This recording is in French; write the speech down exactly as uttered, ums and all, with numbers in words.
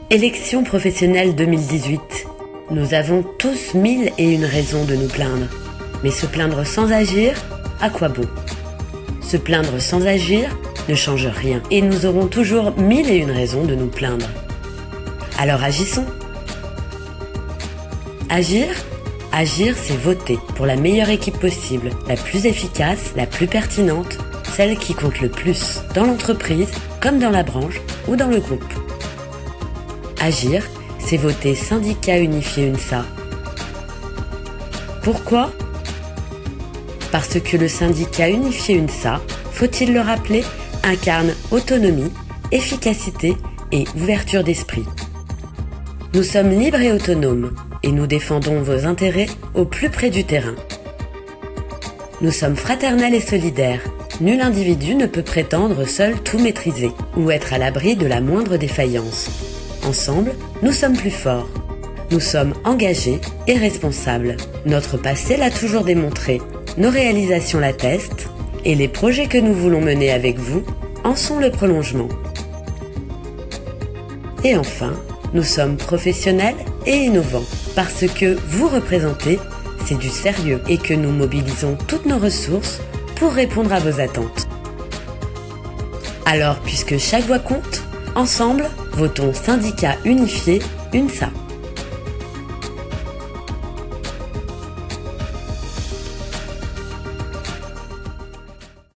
Élections professionnelles deux mille dix-huit. Nous avons tous mille et une raisons de nous plaindre. Mais se plaindre sans agir, à quoi bon? Se plaindre sans agir ne change rien et nous aurons toujours mille et une raisons de nous plaindre. Alors agissons. Agir? Agir, c'est voter pour la meilleure équipe possible, la plus efficace, la plus pertinente, celle qui compte le plus, dans l'entreprise, comme dans la branche ou dans le groupe. Agir, c'est voter Syndicat Unifié U N S A. Pourquoi? Parce que le Syndicat Unifié U N S A, faut-il le rappeler, incarne autonomie, efficacité et ouverture d'esprit. Nous sommes libres et autonomes, et nous défendons vos intérêts au plus près du terrain. Nous sommes fraternels et solidaires. Nul individu ne peut prétendre seul tout maîtriser, ou être à l'abri de la moindre défaillance. Ensemble, nous sommes plus forts. Nous sommes engagés et responsables. Notre passé l'a toujours démontré, nos réalisations l'attestent, et les projets que nous voulons mener avec vous en sont le prolongement. Et enfin, nous sommes professionnels et innovants, parce que vous représentez, c'est du sérieux et que nous mobilisons toutes nos ressources pour répondre à vos attentes. Alors, puisque chaque voix compte, ensemble, votons Syndicat Unifié U N S A.